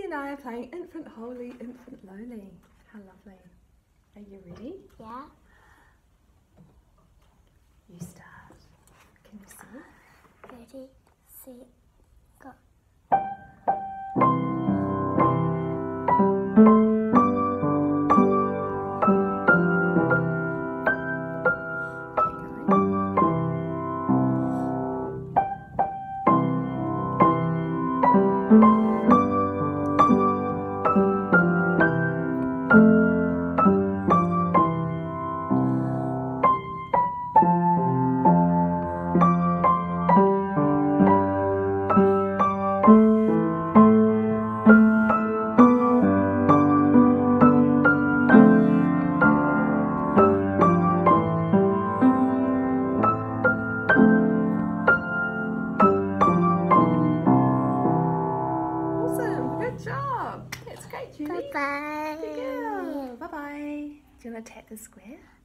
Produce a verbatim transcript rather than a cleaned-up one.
and I are playing Infant Holy, Infant Lowly. How lovely. Are you ready? Yeah. You start. Can you see? Ready, set, go. Good job. That's great, Julie. Bye-bye. Good girl. Bye-bye. Do you want to tap the square?